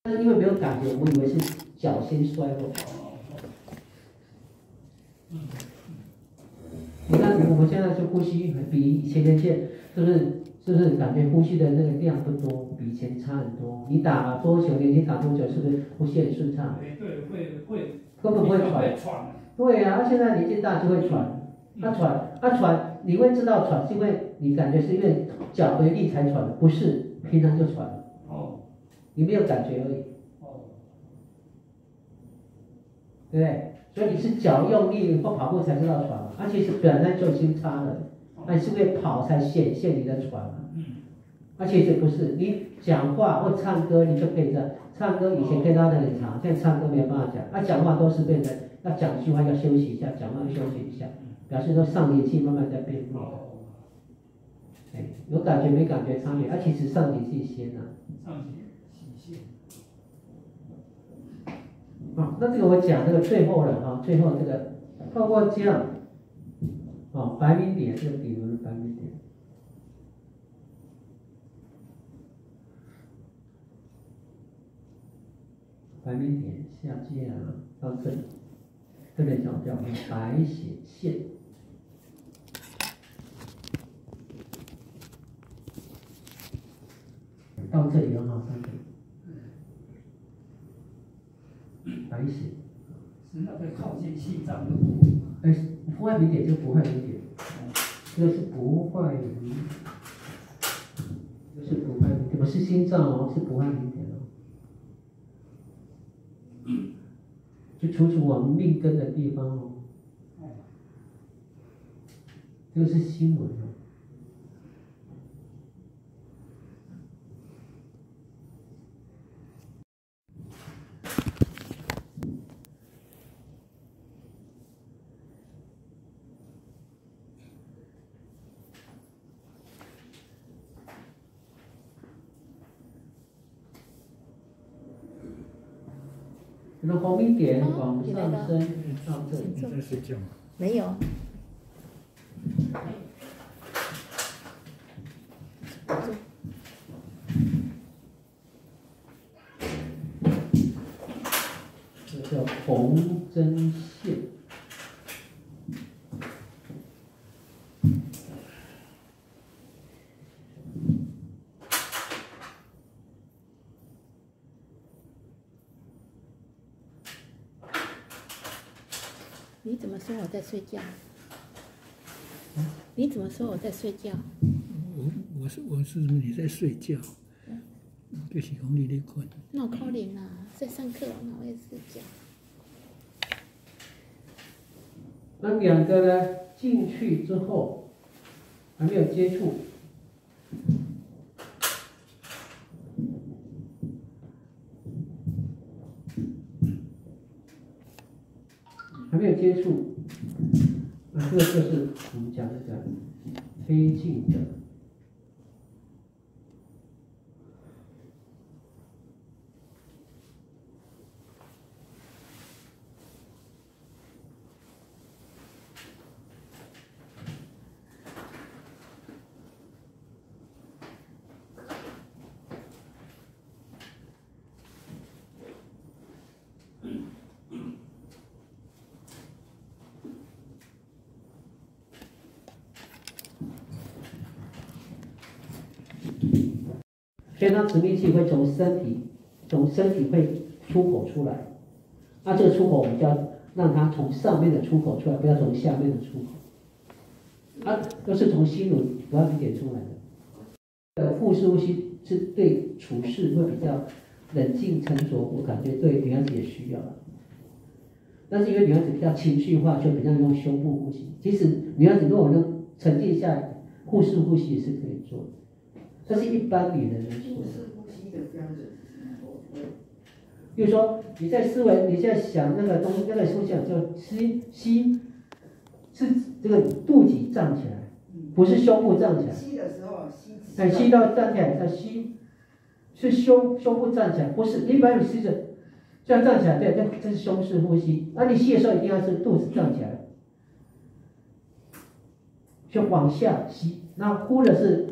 但是因为没有感觉，我以为是脚先摔过。你看我们现在就呼吸比以前的是不是感觉呼吸的那个量不多，比以前差很多？你打多久？年轻打多久？是不是呼吸很顺畅？ 对，会， 根本不会喘。对呀、现在年纪大就会喘。喘，你会知道喘是因为你感觉是因为脚没力才喘，不是平常就喘。 哦。 你没有感觉而已。 哦。 对不对？所以你是脚用力或跑步才知道喘嘛，其实本来就已经差了，那你是为跑才显现你的喘嘛。其实不是，你讲话或唱歌你就可以这样，唱歌以前可以拉得很长，现在唱歌没有办法讲，讲话都是变成要讲一句话要休息一下，讲话要休息一下，表示说上年纪慢慢在变弱。有感觉没感觉差别，其实上年纪先啊。 上年纪先。 那这个我讲这个最后了啊，最后这个透过这样，白明点这个比如白明点，白明点下降到这里，这边叫白血线，到这里了哈，上这里。白血， 是那个靠近心脏的。 不坏明点就不坏明点，这个是不坏明，这是不坏明点，不是心脏哦，是不坏明点哦。就处我们命根的地方哦。这个是新闻哦。那红明点往上升到这里。 你在睡觉吗？ 没有。 这叫红针线。 你怎么说我在睡觉？你怎么说我在睡觉？ 我是你在睡觉，就是讲你在困。 那可能啊，在上课，那我也睡觉。 那两个呢，进去之后还没有接触，还没有接触，这个就是我们讲的叫非静的。所以它直泌气会从身体会出口出来，这个出口我们就要让它从上面的出口出来，不要从下面的出口。都是从心轮不要点出来的。腹式呼吸是对处事会比较冷静沉着，我感觉对女孩子也需要。但是因为女孩子比较情绪化，就比较用胸部呼吸。其实女孩子如果能沉静下来，腹式呼吸也是可以做的。这是一般女人来说。 腹式呼吸的标准。 比如说你在思维，你在想那个东西，那个思想就吸，是这个肚脐胀起来，不是胸部胀起来。 吸的时候吸到站起来再吸，是胸部站起来，不是。一般你吸着这样站起来，对，这是胸式呼吸。你吸的时候一定要是肚子胀起来，就往下吸。那呼的是